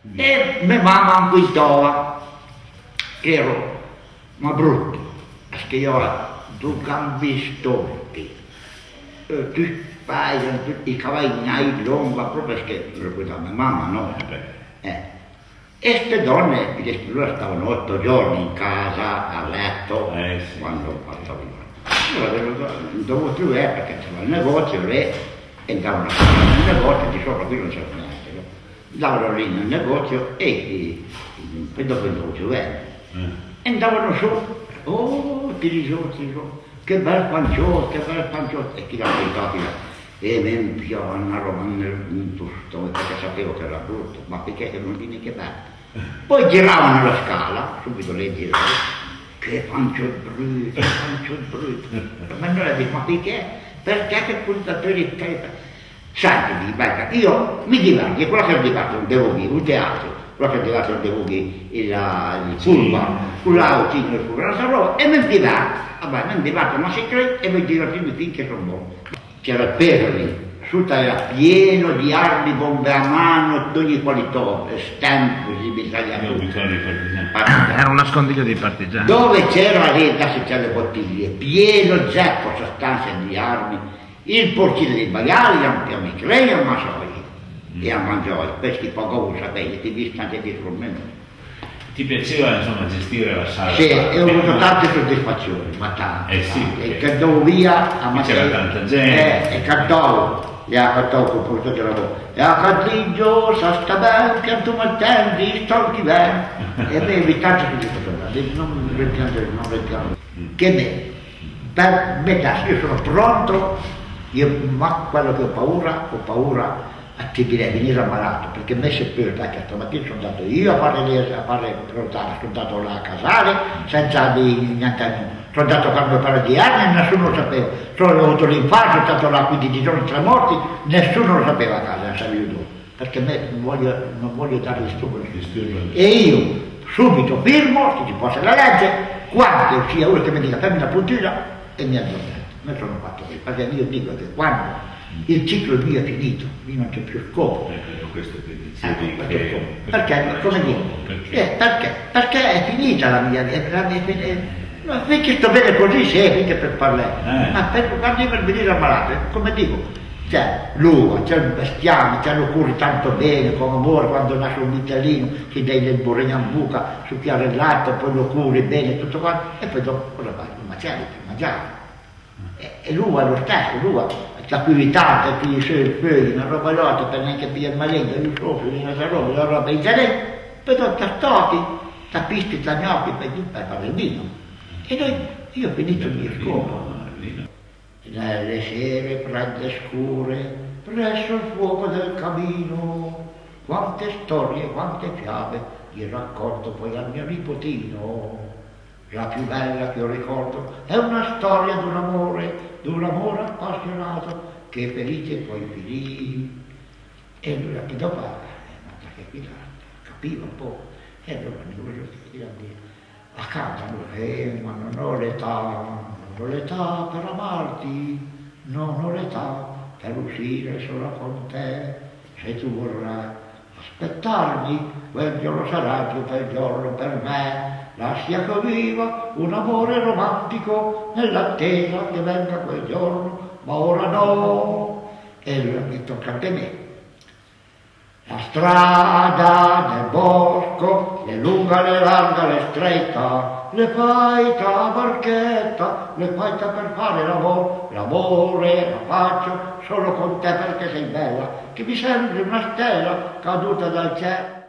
E mia mamma mi guidava, ero ma brutto, perché io ho due gambe storte, tutti spagliano, tutti i cavalli lunghi, proprio perché lo guidava mia mamma, no? E queste donne, loro stavano 8 giorni in casa, a letto, sì. quando passavo io. Allora non dovevo più perché c'era il negozio lì, e andavano nel negozio, di sopra qui non c'era niente, no? Andavano lì nel negozio e dopo il negozio e andavano su, oh, tiri su, che bel panciotto, e chi l'ha pensato e mi impiava una roba nel tusto, perché sapevo che era brutto, ma perché non viene che bello. Poi giravano la scala, subito lei girava, che pancio brutto, ma non la dico, ma perché? Perché che puntatori senti, io mi diverto, è quello che ho diverto, non devo dire, un teatro, quello che ho diverto non devo dire, il curva, con l'autino, il curva, e mi diverto, vabbè, mi diverto, ma si crede e mi diverto finché sono buono. C'era il Perli, sotto era pieno di armi, bombe a mano, di ogni qualità, stampo, italiani. Era un nascondiglio dei partigiani. Dove c'era la c'era le bottiglie, pieno zeppo, sostanze di armi, il porcino dei maiali, anche a me, lei a Masoi, e a Mangioi, questi poco sapete, ti visto anche dietro il menù. Ti piaceva insomma gestire la sala? Sì, e ho avuto tante soddisfazioni, ma tante. Sì, e cantavo via a Matteo. C'era tanta gente. E cantavo, col portone della voce. E a Cadriggio, sta bene, pianto Mattendi, sto bene. E avevi tante soddisfazioni, non rimpiango. Che me, per metà, io sono pronto, ma quello che ho paura a venire ammalato, perché me se per che stamattina sono andato io a fare prenotare, sono andato là a casare senza niente, sono andato a farmi fare di anni e nessuno lo sapeva, solo ho avuto l'infarto, sono stato là 15 giorni tra morti, nessuno lo sapeva a casa, non sapevo dove, perché me non voglio dare disturbo. E io subito firmo, se ci fosse la legge, quando sia uno che mi dica fammi una puntina e mi addormento. Me sono fatto così, perché io dico che quando il ciclo mio è finito, lì non c'è più scopo. Questo che dicevi perché, come dico? Perché è finita la mia vita, finché sto bene così, sì, finché per parlare. Ma quando io per venire ammalato, come dico, c'è l'uva, c'è il bestiame, c'è lo curi tanto bene, con amore, quando nasce un vitellino, ti dai del burrino in buca, succhiare il latte, poi lo curi bene, tutto quanto, e poi dopo cosa fai? Lo macelli per mangiare. E l'uva è lo stesso, l'uva la piuvitata, pigli su il feuillo, una roba lotta per neanche pigliare il malegno, io sopra, una roba in genere, poi dopo t'astoti, t'appisti, t'agnocchi, per fare il vino. E io ho finito il mio scopo. Nelle sere fredde e scure, presso il fuoco del camino, quante storie, quante fiabe, gli racconto poi al mio nipotino. La più bella che io ricordo è una storia d'un amore appassionato che felice poi finì. E allora che dopo, capiva un po', e allora mi voglio dire, accanto a lui, ma non ho l'età per amarti, non ho l'età per uscire solo con te, se tu vorrai aspettarmi, quel giorno sarà il tuo bel giorno per me. Lascia che viva un amore romantico nell'attesa che venga quel giorno, ma ora no. E allora mi tocca anche me. La strada del bosco, le lunga, le larga, le stretta, le faita a barchetta, le faita per fare l'amore la faccio solo con te perché sei bella, che mi sembri una stella caduta dal cielo.